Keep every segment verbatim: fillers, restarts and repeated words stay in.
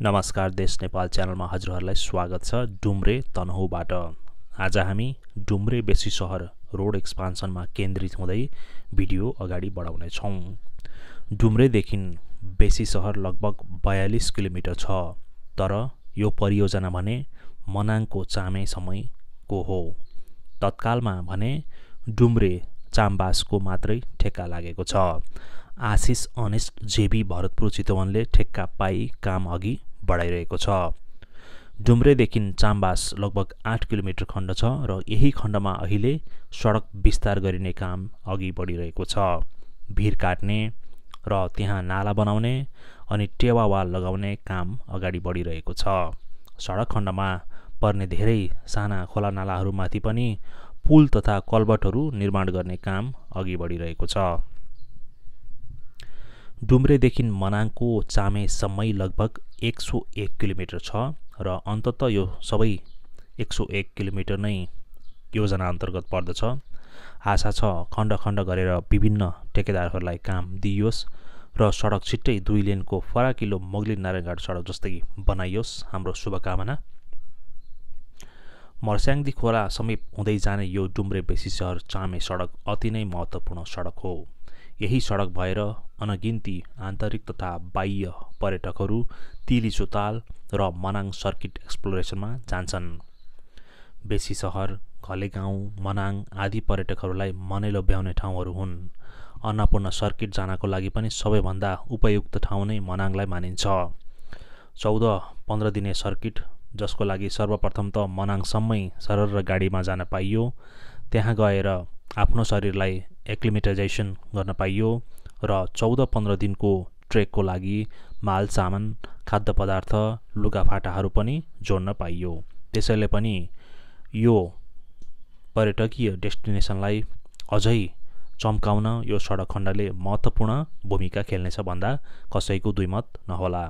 नमस्कार, देश नेपाल च्यानलमा हजुरहरूलाई स्वागत छ। डुम्रे तनहुँबाट आज हामी डुम्रे बेसिसहर रोड एक्सपान्सनमा केन्द्रित हुँदै भिडियो अगाडि बढाउने छौं। डुम्रेदेखि बेसिसहर लगभग बयालीस किलोमिटर छ, तर यो परियोजना भने मनाङको चामेसम्मको हो। तत्कालमा भने डुम्रे चाम्बासको मात्रै ठेक्का लागेको छ। आशिष अनेस्ट जेबी भरतपुर चितवनले ठेक्का पाई काम अघि बढाइरहेको छ। डुम्रेदेखि चाम्बास लगभग आठ किलोमिटर खण्ड छ र यही खण्डमा अहिले सडक विस्तार गरिने काम अघि बढिरहेको छ। भिर काट्ने र त्यहाँ नाला बनाउने अनि टेवा वाल लगाउने काम अगाडि बढिरहेको छ। सडक खण्डमा पर्ने धेरै साना खोला नालाहरूमाथि पनि पुल तथा कल्भर्टहरू निर्माण गर्ने काम अघि बढिरहेको छ। डुम्रेदेखि मनाङको चामेसम्मै लगभग एक सौ एक किलोमिटर छ र अन्ततः यो सबै एक सौ एक किलोमिटर नै योजना अन्तर्गत पर्दछ। आशा छ खण्ड खण्ड गरेर विभिन्न ठेकेदारहरूलाई काम दिइयोस् र सडक छिट्टै दुई लेनको फराकिलो मोगलिन नारायणघाट सडक जस्तै बनाइयोस्। हाम्रो शुभकामना। मर्स्याङदी खोला समीप हुँदै जाने यो डुम्रे बेसिसहर चामे सडक अति नै महत्त्वपूर्ण सडक हो। यही सडक भएर अनगिन्ती आन्तरिक तथा बाह्य पर्यटकहरू तिली चोताल र मनाङ सर्किट एक्सप्लोरेसनमा जान्छन्। बेसिसहर, घलेगाउँ, मनाङ आदि पर्यटकहरूलाई मनै लोभ्याउने ठाउँहरू हुन्। अन्नपूर्ण सर्किट जानको लागि पनि सबैभन्दा उपयुक्त ठाउँ नै मनाङलाई मानिन्छ। चौध पन्ध्र दिने सर्किट जसको लागि सर्वप्रथम त मनाङसम्मै सरर गाडीमा जान पाइयो, त्यहाँ गएर आफ्नो शरीरलाई एक्लिमेटाइजेसन गर्न पाइयो र चौध पन्ध्र दिनको ट्रेकको लागि माल सामान, खाद्य पदार्थ, लुगाफाटाहरू पनि जोड्न पाइयो। त्यसैले पनि यो पर्यटकीय डेस्टिनेसनलाई अझै चम्काउन यो सडक खण्डले महत्त्वपूर्ण भूमिका खेल्नेछ भन्दा कसैको दुईमत नहोला।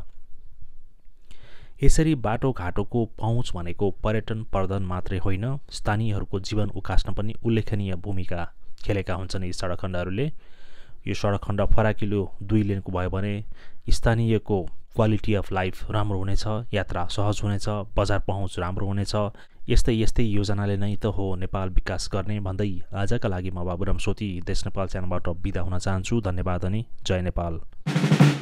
यसरी बाटोघाटोको पहुँच भनेको पर्यटन प्रवर्धन मात्रै होइन, स्थानीयहरूको जीवन उकास्न पनि उल्लेखनीय भूमिका खेलेका हुन्छन् यी सडक खण्डहरूले। यो सडक खण्ड फराकिलो दुई लेनको भयो भने स्थानीयको क्वालिटी अफ लाइफ राम्रो हुनेछ, यात्रा सहज हुनेछ, बजार पहुँच राम्रो हुनेछ। यस्तै यस्तै योजनाले नै त हो नेपाल विकास गर्ने भन्दै आजका लागि म बाबुरामसोती देश नेपाल च्यानलबाट बिदा हुन चाहन्छु। धन्यवाद अनि जय नेपाल।